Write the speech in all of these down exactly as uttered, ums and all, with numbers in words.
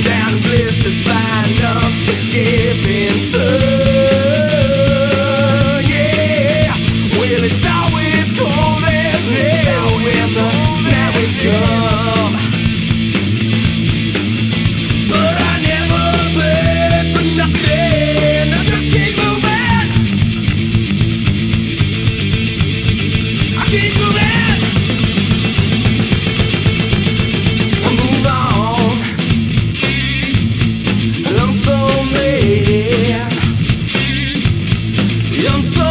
down and blistered by an unforgiving sun. Yeah, well, it's always cold as hell when the now it's come. But I never paid for nothing. I just keep moving. I keep moving. I move on. I'm so mad. I'm so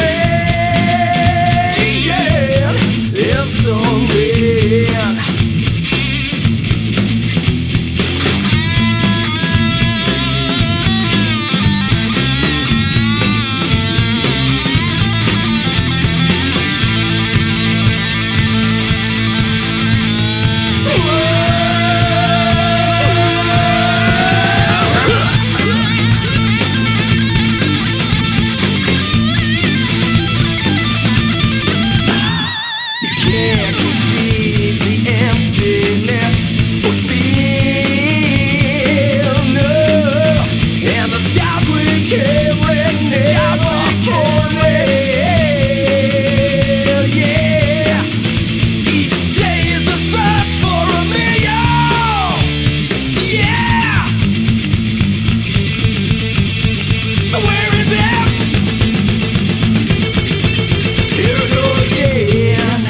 mad. Yeah, I'm so mad. Can't conceive the emptiness within, no. And the skies we carry never hold well, yeah. Each day is a search for a million, yeah. So where is it? Here we go again.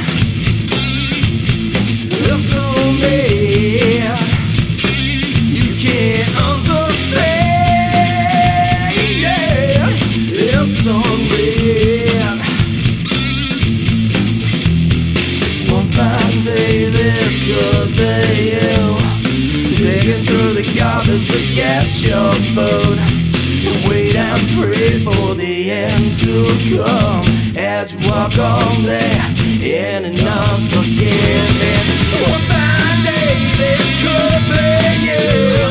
I'm so mad, you can't understand, yeah, I'm so mad. One fine day this could be you, digging through the garbage to get your food, and wait and pray for the end to come, as you walk on there in an unforgiving. One fine day this could be you.